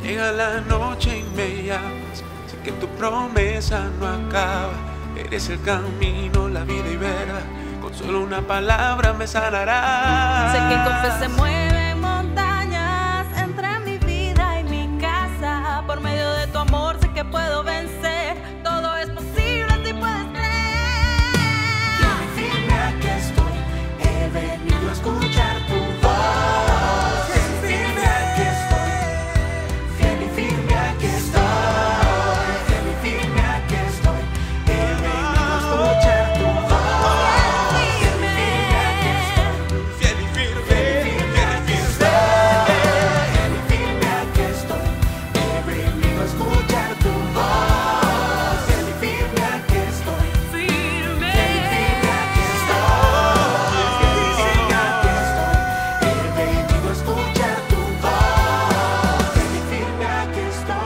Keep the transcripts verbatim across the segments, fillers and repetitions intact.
Llega la noche y me llamas, sé que tu promesa no acaba. Eres el camino, la vida y verdad, con solo una palabra me sanarás. Sé que con fe se mueven montañas entre mi vida y mi casa. Por medio de tu amor sé que puedo vencer, todo es posible si puedes creer. Fiel y firme aquí estoy, he venido a escuchar tu voz. Fiel y firme aquí estoy, fiel y firme aquí estoy, fiel y firme aquí estoy, he venido a escuchar tu voz. Fiel y firme aquí estoy, Fiel y firme, fiel y firme aquí estoy, fiel y firme aquí estoy, he venido a escuchar tu voz. Fiel y firme aquí estoy, Firme. fiel y firme aquí estoy, fiel y firme aquí estoy, he venido a escuchar tu voz. Fiel y firme aquí estoy.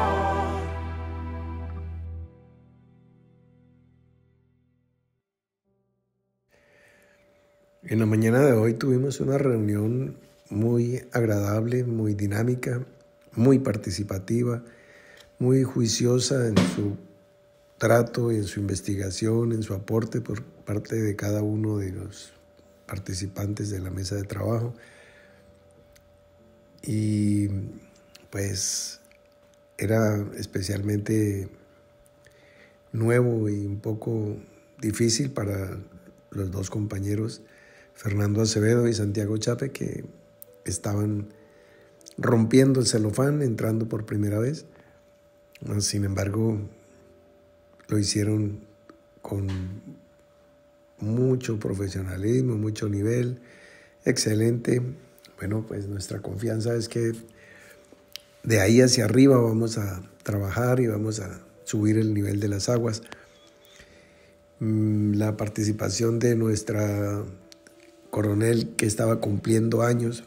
En la mañana de hoy tuvimos una reunión muy agradable, muy dinámica, muy participativa, muy juiciosa en su trato, en su investigación, en su aporte por parte de cada uno de los participantes de la mesa de trabajo. Y pues era especialmente nuevo y un poco difícil para los dos compañeros, Fernando Acevedo y Santiago Chape, que estaban rompiendo el celofán, entrando por primera vez. Sin embargo, lo hicieron con mucho profesionalismo, mucho nivel, excelente. Bueno, pues nuestra confianza es que de ahí hacia arriba vamos a trabajar y vamos a subir el nivel de las aguas. La participación de nuestra coronel, que estaba cumpliendo años,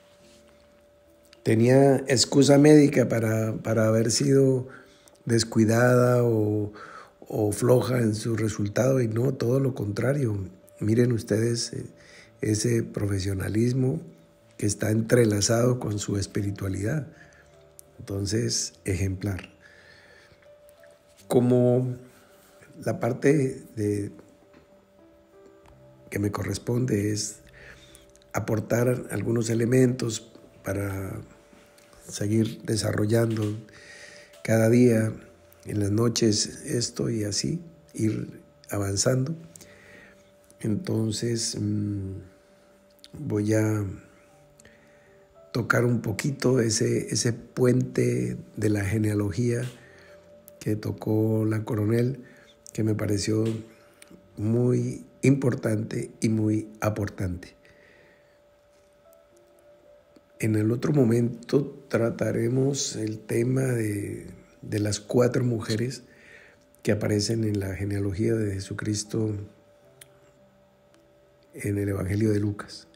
tenía excusa médica para, para haber sido descuidada o, o floja en su resultado, y no, todo lo contrario. Miren ustedes eh, ese profesionalismo que está entrelazado con su espiritualidad. Entonces, ejemplar. Como la parte de, que me corresponde es aportar algunos elementos para seguir desarrollando cada día, en las noches esto y así, ir avanzando. Entonces mmm, voy a tocar un poquito ese, ese puente de la genealogía que tocó la coronel, que me pareció muy importante y muy aportante. En el otro momento trataremos el tema de, de las cuatro mujeres que aparecen en la genealogía de Jesucristo en el Evangelio de Lucas.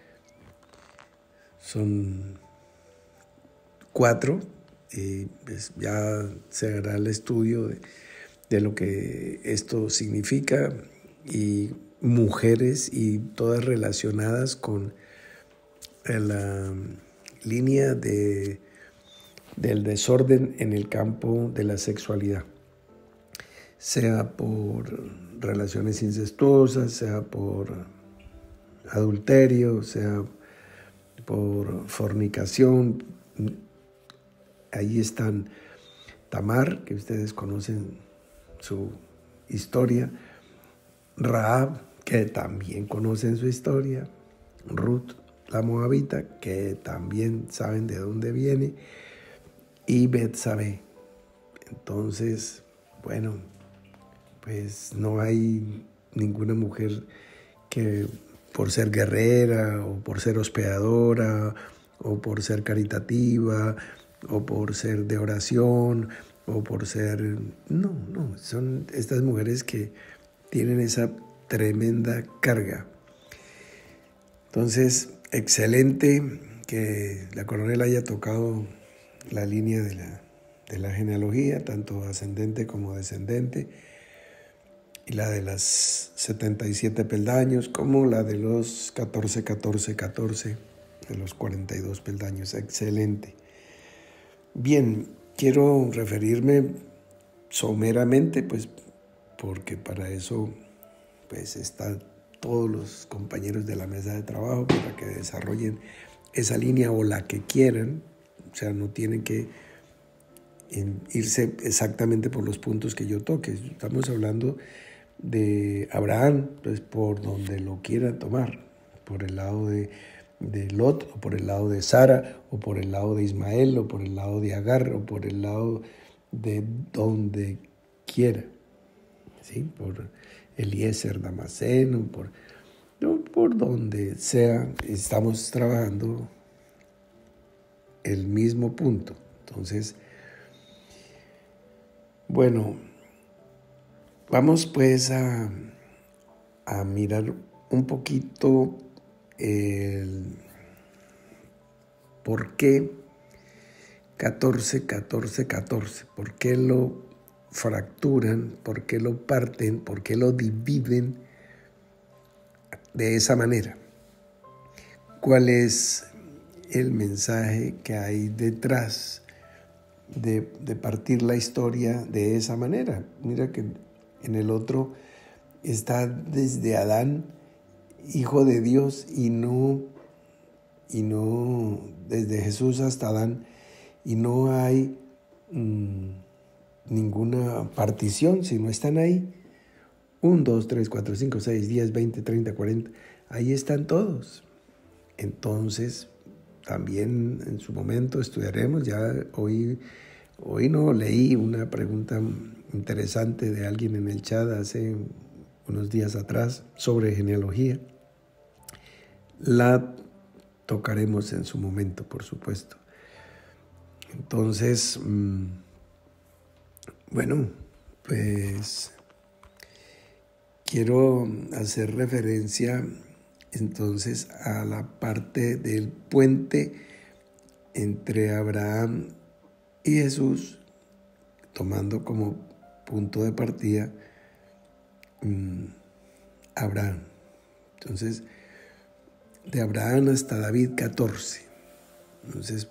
Son cuatro, y pues ya se hará el estudio de, de lo que esto significa, y mujeres y todas relacionadas con la línea de, del desorden en el campo de la sexualidad, sea por relaciones incestuosas, sea por adulterio, sea por fornicación. Ahí están Tamar, que ustedes conocen su historia, Rahab, que también conocen su historia, Ruth, la moabita, que también saben de dónde viene, y Betsabé. Entonces, bueno, pues no hay ninguna mujer que por ser guerrera o por ser hospedadora o por ser caritativa o por ser de oración o por ser... No, no, son estas mujeres que tienen esa tremenda carga. Entonces, excelente que la coronel haya tocado la línea de la, de la genealogía, tanto ascendente como descendente, y la de las setenta y siete peldaños, como la de los catorce, catorce, catorce, de los cuarenta y dos peldaños. Excelente. Bien, quiero referirme someramente, pues, porque para eso pues están todos los compañeros de la mesa de trabajo para que desarrollen esa línea o la que quieran. O sea, no tienen que irse exactamente por los puntos que yo toque. Estamos hablando de Abraham, pues por donde lo quieran tomar, por el lado de, de Lot, o por el lado de Sara, o por el lado de Ismael, o por el lado de Agar, o por el lado de donde quiera, ¿sí? Por Eliezer Damasceno, por, no, por donde sea, estamos trabajando el mismo punto. Entonces, bueno, vamos pues a, a mirar un poquito el por qué catorce, catorce, catorce, por qué lo fracturan, por qué lo parten, por qué lo dividen de esa manera. ¿Cuál es el mensaje que hay detrás de, de partir la historia de esa manera? Mira que en el otro está desde Adán, hijo de Dios, y no, y no desde Jesús hasta Adán, y no hay mmm, ninguna partición, sino están ahí. uno, dos, tres, cuatro, cinco, seis, diez, veinte, treinta, cuarenta. Ahí están todos. Entonces, también en su momento estudiaremos. Ya hoy, hoy no leí una pregunta interesante de alguien en el chat hace unos días atrás sobre genealogía. La tocaremos en su momento, por supuesto. Entonces, mmm, bueno, pues quiero hacer referencia entonces a la parte del puente entre Abraham y Jesús, tomando como punto de partida mmm, Abraham. Entonces, de Abraham hasta David, catorce. Entonces,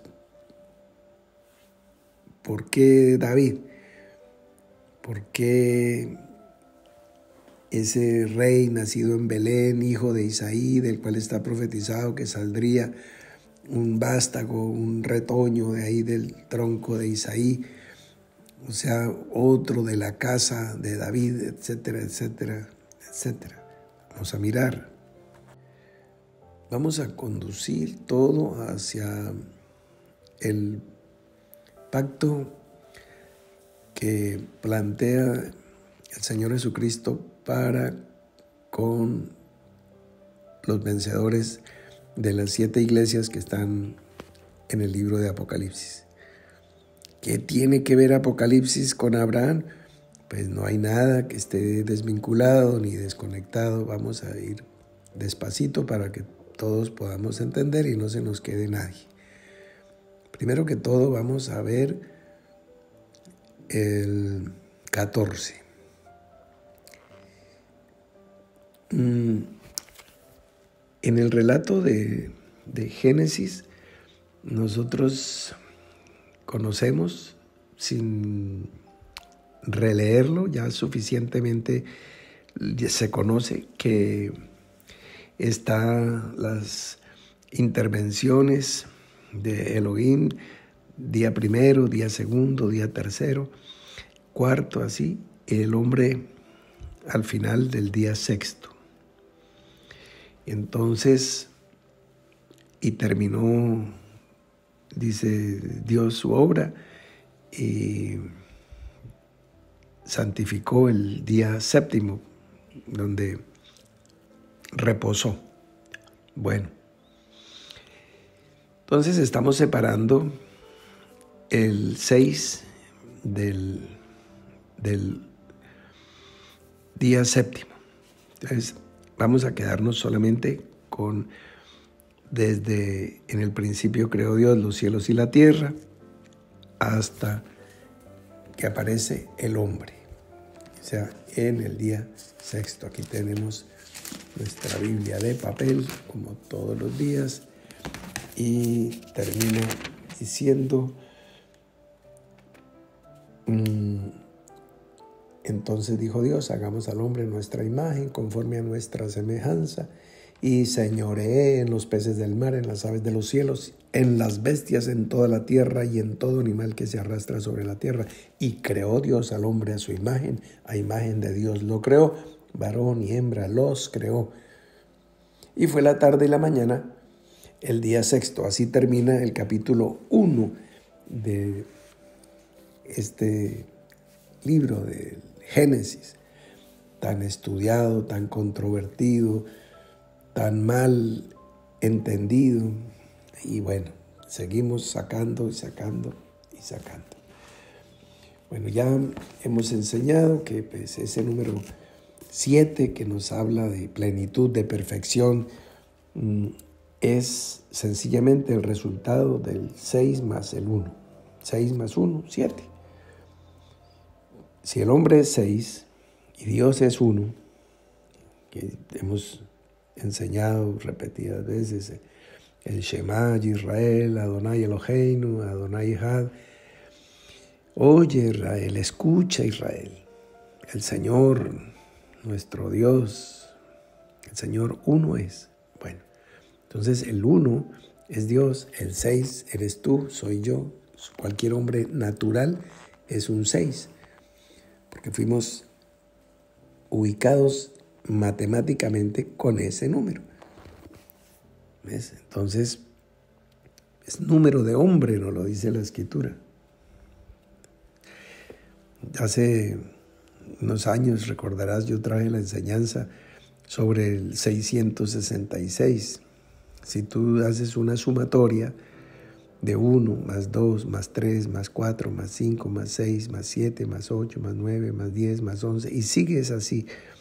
¿por qué David? ¿Por qué ese rey nacido en Belén, hijo de Isaí, del cual está profetizado que saldría un vástago, un retoño de ahí del tronco de Isaí, o sea, otro de la casa de David, etcétera, etcétera, etcétera? Vamos a mirar. Vamos a conducir todo hacia el pacto que plantea el Señor Jesucristo para con los vencedores de las siete iglesias que están en el libro de Apocalipsis. ¿Qué tiene que ver Apocalipsis con Abraham? Pues no hay nada que esté desvinculado ni desconectado. Vamos a ir despacito para que todos podamos entender y no se nos quede nadie. Primero que todo vamos a ver el catorce. Mm, en el relato de, de Génesis, nosotros conocemos, sin releerlo, ya suficientemente se conoce que están las intervenciones de Elohim, día primero, día segundo, día tercero, cuarto, así, el hombre al final del día sexto. Entonces, y terminó, dice Dios, su obra y santificó el día séptimo, donde reposó. Bueno, entonces estamos separando el seis del, del día séptimo. Entonces vamos a quedarnos solamente con desde en el principio creó Dios los cielos y la tierra hasta que aparece el hombre. O sea, en el día sexto. Aquí tenemos nuestra Biblia de papel, como todos los días, y termina diciendo Entonces dijo Dios, hagamos al hombre nuestra imagen, conforme a nuestra semejanza, y señoree en los peces del mar, en las aves de los cielos, en las bestias, en toda la tierra y en todo animal que se arrastra sobre la tierra. Y creó Dios al hombre a su imagen, a imagen de Dios lo creó, varón y hembra los creó. Y fue la tarde y la mañana, el día sexto. Así termina el capítulo uno de este libro de Génesis, tan estudiado, tan controvertido, tan mal entendido. Y bueno, seguimos sacando y sacando y sacando. Bueno, ya hemos enseñado que pues, ese número siete que nos habla de plenitud, de perfección, es sencillamente el resultado del seis más el uno. seis más uno, siete. Si el hombre es seis y Dios es uno, que hemos enseñado repetidas veces, el Shema Israel, Adonai Eloheinu, Adonai Echad. Oye Israel, escucha Israel, el Señor, nuestro Dios, el Señor uno es. Bueno, entonces el uno es Dios, el seis eres tú, soy yo, cualquier hombre natural es un seis. Porque fuimos ubicados matemáticamente con ese número. ¿Ves? Entonces, es número de hombre, nos lo dice la Escritura. Hace unos años, recordarás, yo traje la enseñanza sobre el seiscientos sesenta y seis. Si tú haces una sumatoria de uno, más dos, más tres, más cuatro, más cinco, más seis, más siete, más ocho, más nueve, más diez, más once, y sigues así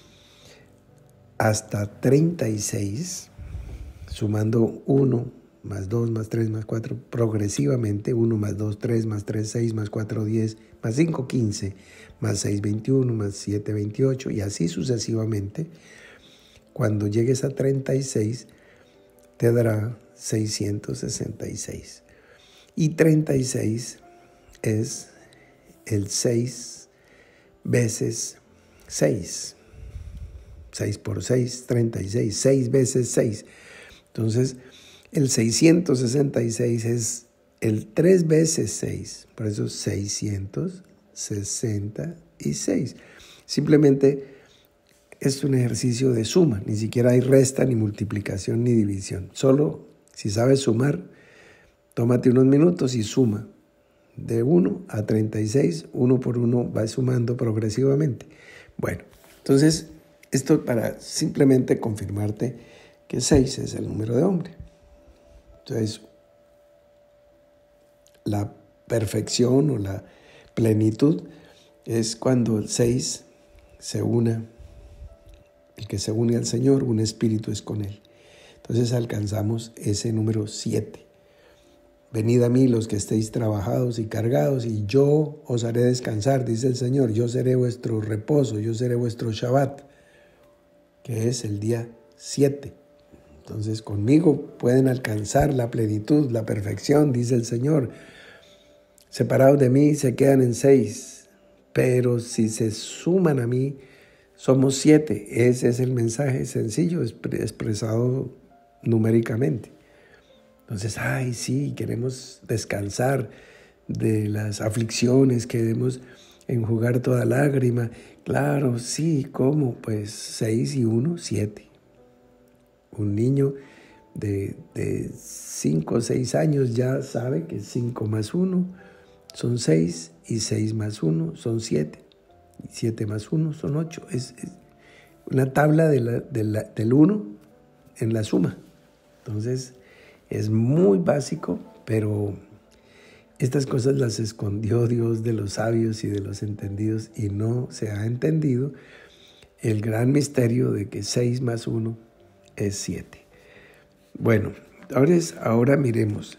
hasta treinta y seis, sumando uno, más dos, más tres, más cuatro, progresivamente, uno, más dos, tres, más tres, seis, más cuatro, diez, más cinco, quince, más seis, veintiuno, más siete, veintiocho, y así sucesivamente. Cuando llegues a treinta y seis, te dará seiscientos sesenta y seis. Y treinta y seis es el seis veces seis. seis por seis, treinta y seis. seis veces seis. Entonces, el seiscientos sesenta y seis es el tres veces seis. Por eso, seiscientos sesenta y seis. Simplemente es un ejercicio de suma. Ni siquiera hay resta, ni multiplicación, ni división. Solo si sabes sumar, tómate unos minutos y suma. De uno a treinta y seis, uno por uno va sumando progresivamente. Bueno, entonces, esto para simplemente confirmarte que seis es el número de hombre. Entonces, la perfección o la plenitud es cuando el seis se una, el que se une al Señor, un espíritu es con Él. Entonces alcanzamos ese número siete. Venid a mí los que estéis trabajados y cargados, y yo os haré descansar, dice el Señor. Yo seré vuestro reposo, yo seré vuestro Shabbat, que es el día siete. Entonces conmigo pueden alcanzar la plenitud, la perfección, dice el Señor. Separados de mí se quedan en seis, pero si se suman a mí, somos siete. Ese es el mensaje sencillo expresado numéricamente. Entonces, ay, sí, queremos descansar de las aflicciones, queremos enjugar toda lágrima. Claro, sí, ¿cómo? Pues seis y uno, siete. Un niño de, de cinco o seis años ya sabe que cinco más uno son seis y seis más uno son siete. Y siete más uno son ocho. Es, es una tabla de la, de la, del uno en la suma. Entonces, es muy básico, pero estas cosas las escondió Dios de los sabios y de los entendidos, y no se ha entendido el gran misterio de que seis más uno es siete. Bueno, ahora, es, ahora miremos.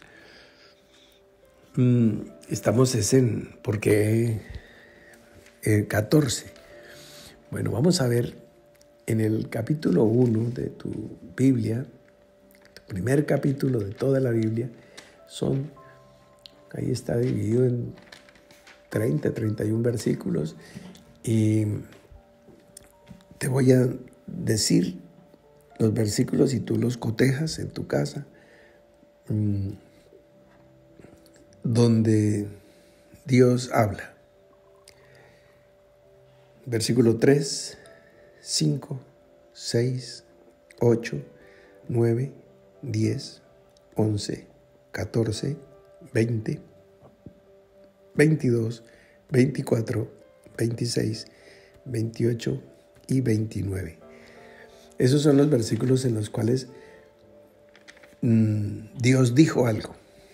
Mm, estamos es en, ¿por qué eh, catorce? Bueno, vamos a ver en el capítulo uno de tu Biblia. Primer capítulo de toda la Biblia, son, ahí está dividido en treinta, treinta y uno versículos y te voy a decir los versículos y tú los cotejas en tu casa, mmm, donde Dios habla. Versículo tres, cinco, seis, ocho, nueve, diez, once, catorce, veinte, veintidós, veinticuatro, veintiséis, veintiocho y veintinueve. Esos son los versículos en los cuales mmm, Dios dijo algo.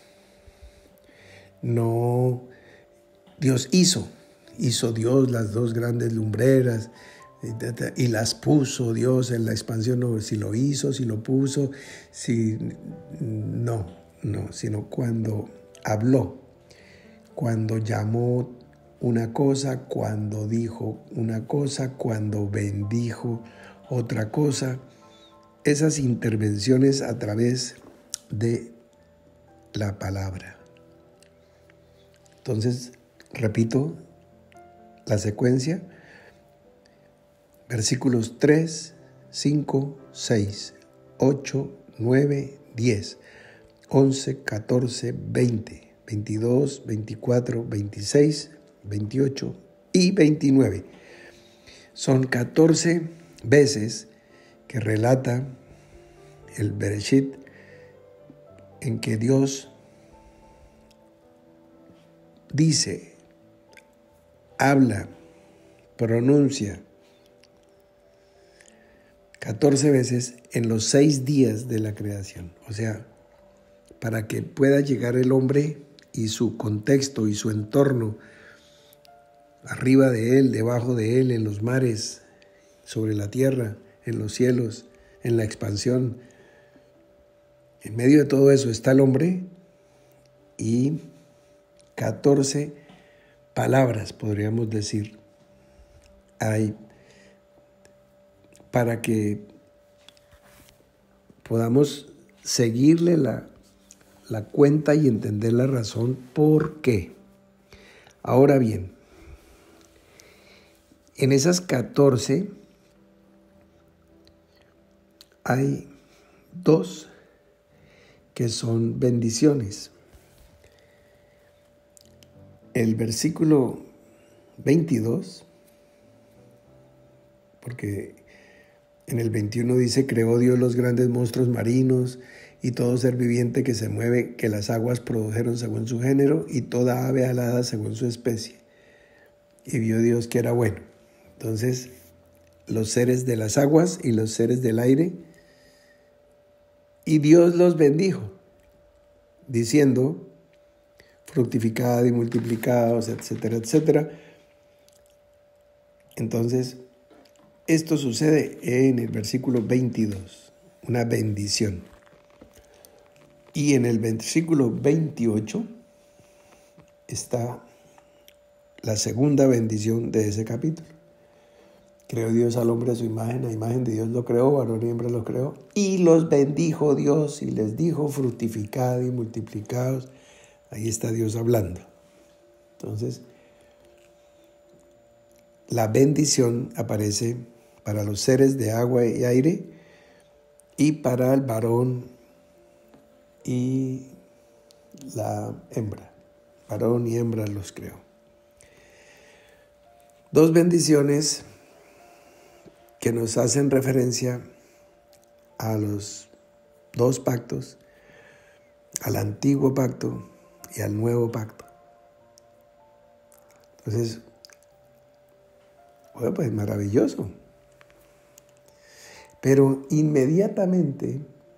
No, Dios hizo, hizo Dios las dos grandes lumbreras y las puso Dios en la expansión, no, si lo hizo, si lo puso, si no, no, sino cuando habló, cuando llamó una cosa, cuando dijo una cosa, cuando bendijo otra cosa, esas intervenciones a través de la palabra. Entonces, repito la secuencia, versículos tres, cinco, seis, ocho, nueve, diez, once, catorce, veinte, veintidós, veinticuatro, veintiséis, veintiocho y veintinueve. Son catorce veces que relata el Bereshit en que Dios dice, habla, pronuncia, catorce veces en los seis días de la creación. O sea, para que pueda llegar el hombre y su contexto y su entorno, arriba de él, debajo de él, en los mares, sobre la tierra, en los cielos, en la expansión. En medio de todo eso está el hombre y catorce palabras, podríamos decir, hay para que podamos seguirle la, la cuenta y entender la razón por qué. Ahora bien, en esas catorce hay dos que son bendiciones. El versículo veintidós, porque en el veintiuno dice, creó Dios los grandes monstruos marinos y todo ser viviente que se mueve, que las aguas produjeron según su género y toda ave alada según su especie. Y vio Dios que era bueno. Entonces, los seres de las aguas y los seres del aire, y Dios los bendijo, diciendo, fructificad y multiplicaos, etcétera, etcétera. Entonces, esto sucede en el versículo veintidós, una bendición. Y en el versículo veintiocho está la segunda bendición de ese capítulo. Creó Dios al hombre a su imagen, a imagen de Dios lo creó, varón y hembra lo creó, y los bendijo Dios y les dijo, fructificad y multiplicaos. Ahí está Dios hablando. Entonces, la bendición aparece para los seres de agua y aire y para el varón y la hembra. Varón y hembra los creó. Dos bendiciones que nos hacen referencia a los dos pactos, al antiguo pacto y al nuevo pacto. Entonces, bueno, pues maravilloso. Pero inmediatamente,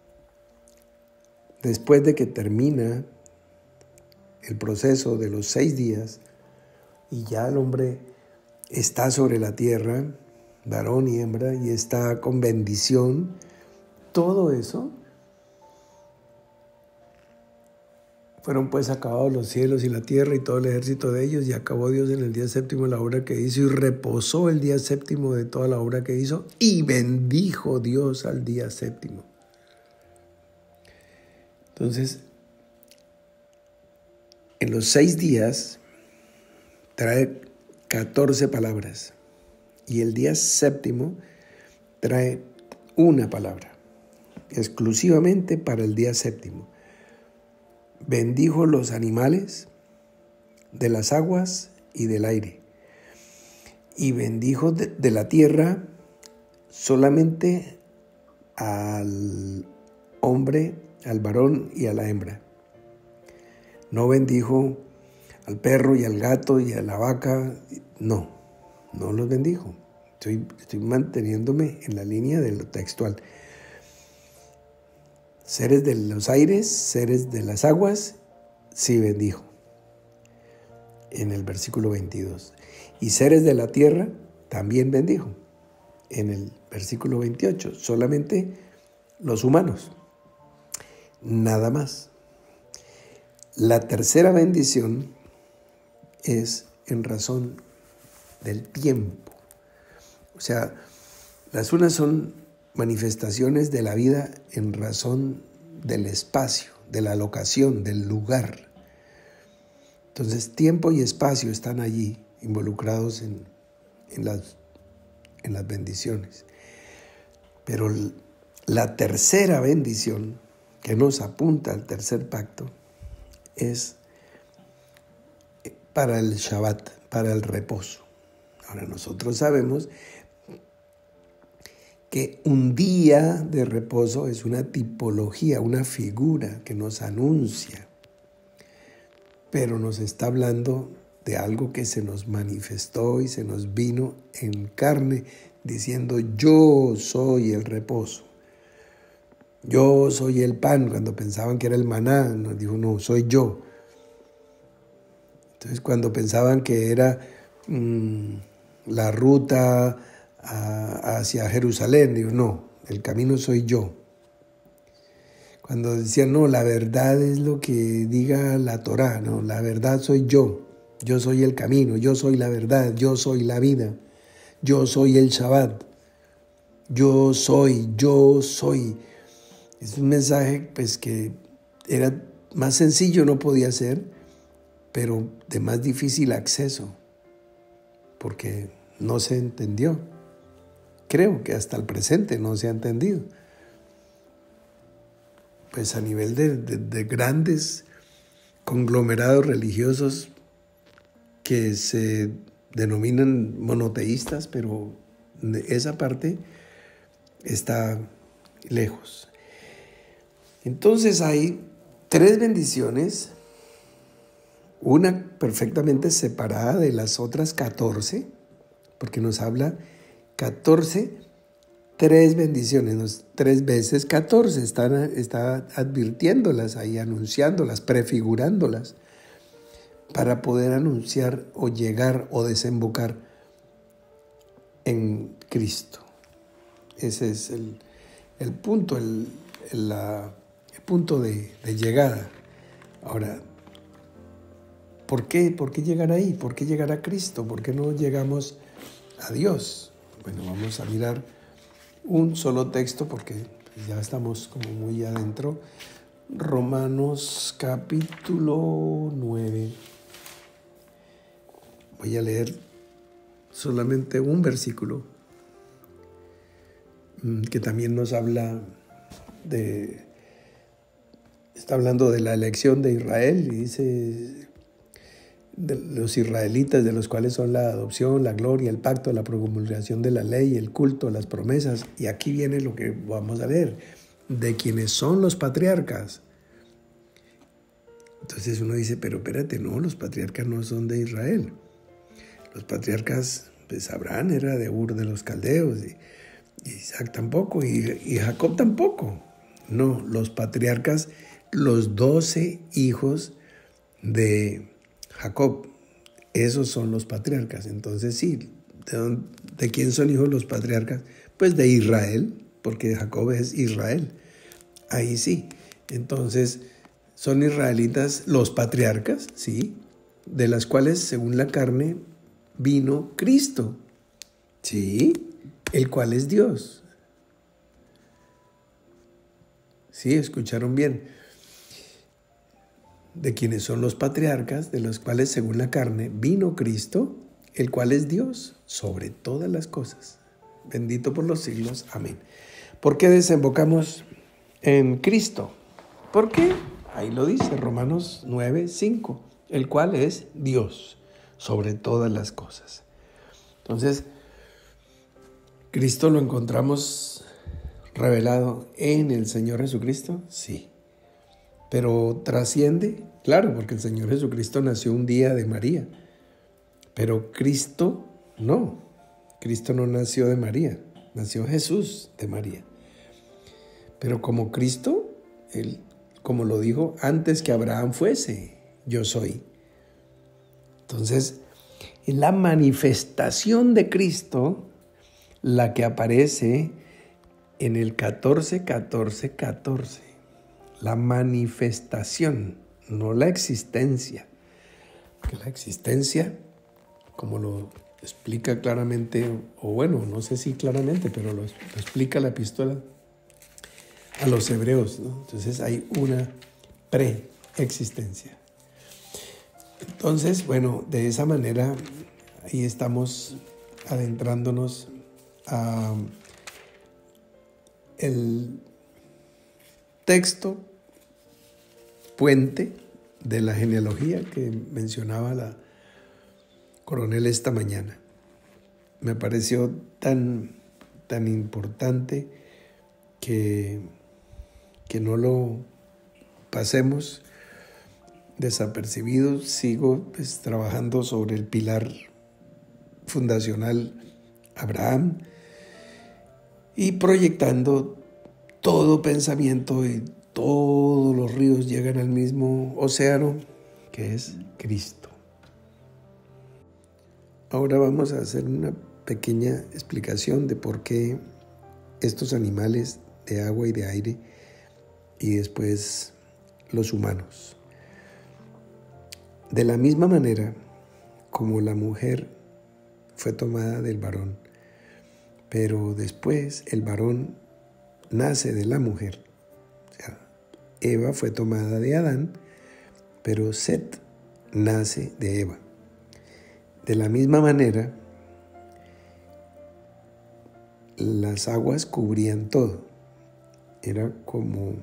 después de que termina el proceso de los seis días y ya el hombre está sobre la tierra, varón y hembra, y está con bendición, todo eso, fueron pues acabados los cielos y la tierra y todo el ejército de ellos, y acabó Dios en el día séptimo la obra que hizo, y reposó el día séptimo de toda la obra que hizo, y bendijo Dios al día séptimo. Entonces, en los seis días trae catorce palabras y el día séptimo trae una palabra, exclusivamente para el día séptimo. Bendijo los animales de las aguas y del aire, y bendijo de, de la tierra solamente al hombre, al varón y a la hembra. No bendijo al perro y al gato y a la vaca, no, no los bendijo. Estoy, estoy manteniéndome en la línea de lo textual. Seres de los aires, seres de las aguas, sí bendijo, en el versículo veintidós. Y seres de la tierra, también bendijo, en el versículo veintiocho. Solamente los humanos, nada más. La tercera bendición es en razón del tiempo. O sea, las unas son manifestaciones de la vida en razón del espacio, de la locación, del lugar. Entonces, tiempo y espacio están allí involucrados en, en, las, en las bendiciones. Pero la tercera bendición que nos apunta al tercer pacto es para el Shabbat, para el reposo. Ahora, nosotros sabemos que un día de reposo es una tipología, una figura que nos anuncia, pero nos está hablando de algo que se nos manifestó y se nos vino en carne, diciendo: yo soy el reposo, yo soy el pan. Cuando pensaban que era el maná, nos dijo: no, soy yo. Entonces, cuando pensaban que era mmm, la ruta a, hacia Jerusalén, digo: no, el camino soy yo. Cuando decían: no, la verdad es lo que diga la Torá, no, la verdad soy yo. Yo soy el camino, yo soy la verdad, yo soy la vida, yo soy el Shabbat, yo soy, yo soy. Es un mensaje pues que era más sencillo, no podía ser, pero de más difícil acceso, porque no se entendió. Creo que hasta el presente no se ha entendido. Pues a nivel de, de, de grandes conglomerados religiosos que se denominan monoteístas, pero esa parte está lejos. Entonces hay tres bendiciones, una perfectamente separada de las otras catorce, porque nos habla catorce, tres bendiciones, nos, tres veces catorce, está, está advirtiéndolas ahí, anunciándolas, prefigurándolas, para poder anunciar o llegar o desembocar en Cristo. Ese es el, el punto, el, el, la, el punto de, de llegada. Ahora, ¿por qué? ¿Por qué llegar ahí? ¿Por qué llegar a Cristo? ¿Por qué no llegamos a Dios? Bueno, vamos a mirar un solo texto porque ya estamos como muy adentro. Romanos capítulo nueve. Voy a leer solamente un versículo que también nos habla de, está hablando de la elección de Israel y dice: de los israelitas, de los cuales son la adopción, la gloria, el pacto, la promulgación de la ley, el culto, las promesas. Y aquí viene lo que vamos a leer, de quienes son los patriarcas. Entonces uno dice: pero espérate, no, los patriarcas no son de Israel. Los patriarcas, pues Abraham era de Ur de los Caldeos, y Isaac tampoco, y, y Jacob tampoco. No, los patriarcas, los doce hijos de Jacob, esos son los patriarcas. Entonces sí, ¿de, dónde, ¿de quién son hijos los patriarcas? Pues de Israel, porque Jacob es Israel. Ahí sí. Entonces, ¿son israelitas los patriarcas? Sí. De las cuales, según la carne, vino Cristo. Sí. El cual es Dios. Sí, escucharon bien. de quienes son los patriarcas, de los cuales según la carne vino Cristo, el cual es Dios sobre todas las cosas. Bendito por los siglos. Amén. ¿Por qué desembocamos en Cristo? ¿Por qué? Ahí lo dice Romanos nueve, cinco, el cual es Dios sobre todas las cosas. Entonces, ¿Cristo lo encontramos revelado en el Señor Jesucristo? Sí. Pero trasciende, claro, porque el Señor Jesucristo nació un día de María. Pero Cristo no. Cristo no nació de María, nació Jesús de María. Pero como Cristo, Él, como lo dijo, antes que Abraham fuese, yo soy. Entonces, es la manifestación de Cristo la que aparece en el catorce, catorce, catorce. La manifestación, no la existencia. Porque la existencia, como lo explica claramente, o bueno, no sé si claramente, pero lo, lo explica la epístola a los hebreos, ¿no? Entonces hay una preexistencia. Entonces, bueno, de esa manera ahí estamos adentrándonos a el texto puente de la genealogía que mencionaba la coronel esta mañana. Me pareció tan, tan importante que, que no lo pasemos desapercibidos. Sigo pues, trabajando sobre el pilar fundacional Abraham y proyectando todo pensamiento y todos los ríos llegan al mismo océano que es Cristo. Ahora vamos a hacer una pequeña explicación de por qué estos animales de agua y de aire y después los humanos. De la misma manera como la mujer fue tomada del varón, pero después el varón nace de la mujer. O sea, Eva fue tomada de Adán, pero Set nace de Eva. De la misma manera, las aguas cubrían todo. Era como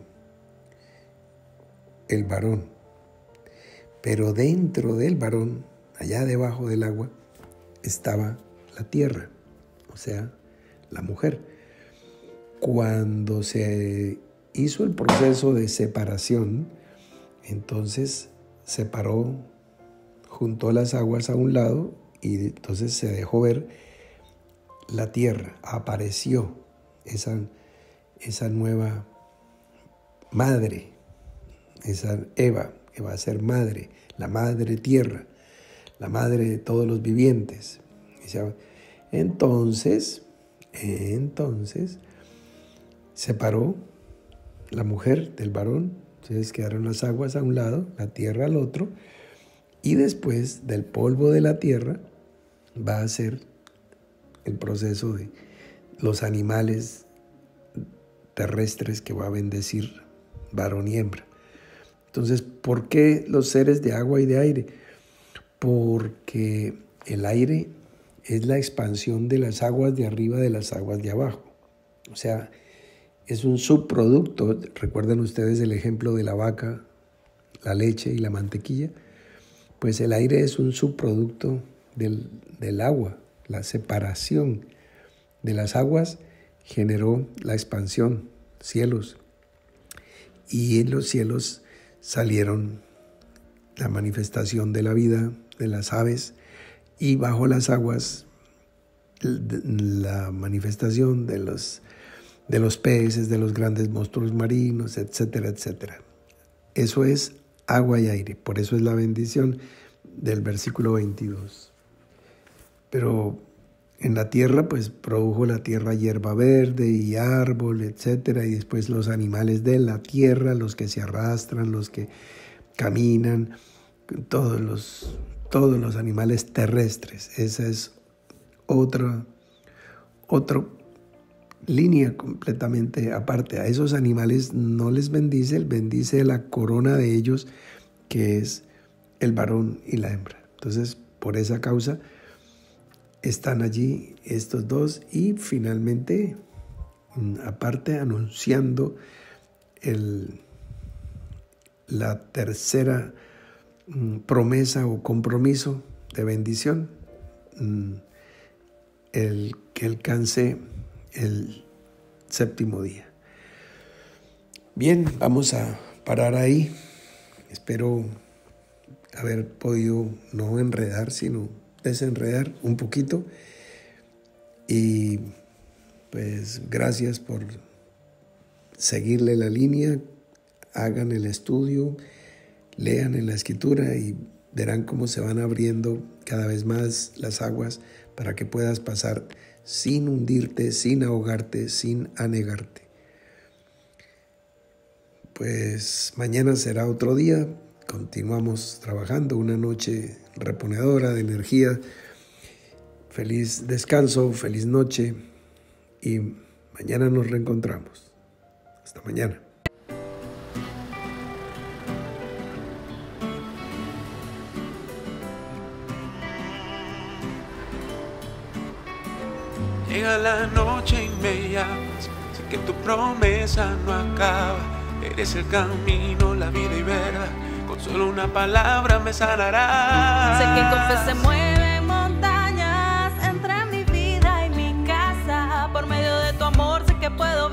el varón. Pero dentro del varón, allá debajo del agua, estaba la tierra, o sea, la mujer. Cuando se hizo el proceso de separación, entonces separó, juntó las aguas a un lado y entonces se dejó ver la tierra. Apareció esa, esa nueva madre, esa Eva, que va a ser madre, la madre tierra, la madre de todos los vivientes. Entonces, entonces, separó la mujer del varón, entonces quedaron las aguas a un lado, la tierra al otro, y después del polvo de la tierra va a ser el proceso de los animales terrestres que va a bendecir varón y hembra. Entonces, ¿por qué los seres de agua y de aire? Porque el aire es la expansión de las aguas de arriba de las aguas de abajo. O sea, es un subproducto. Recuerden ustedes el ejemplo de la vaca, la leche y la mantequilla. Pues el aire es un subproducto del, del agua. La separación de las aguas generó la expansión, cielos. Y en los cielos salieron la manifestación de la vida de las aves y bajo las aguas la manifestación de los, de los peces, de los grandes monstruos marinos, etcétera, etcétera. Eso es agua y aire, por eso es la bendición del versículo veintidós. Pero en la tierra, pues produjo la tierra hierba verde y árbol, etcétera, y después los animales de la tierra, los que se arrastran, los que caminan, todos los, todos los animales terrestres. Esa es otra, otra línea completamente aparte. A esos animales no les bendice, él bendice la corona de ellos que es el varón y la hembra. Entonces, por esa causa están allí estos dos y finalmente, aparte, anunciando el, la tercera promesa o compromiso de bendición, el que alcance el séptimo día. Bien, vamos a parar ahí. Espero haber podido no enredar, sino desenredar un poquito. Y pues gracias por seguirle la línea, hagan el estudio, lean en la escritura y verán cómo se van abriendo cada vez más las aguas para que puedas pasar sin hundirte, sin ahogarte, sin anegarte. Pues mañana será otro día, continuamos trabajando, una noche reponedora de energía. Feliz descanso, feliz noche y mañana nos reencontramos. Hasta mañana. Llega la noche y me llamas, sé que tu promesa no acaba. Eres el camino, la vida y verdad, con solo una palabra me sanarás. Sé que con fe se mueven montañas entre mi vida y mi casa. Por medio de tu amor sé que puedo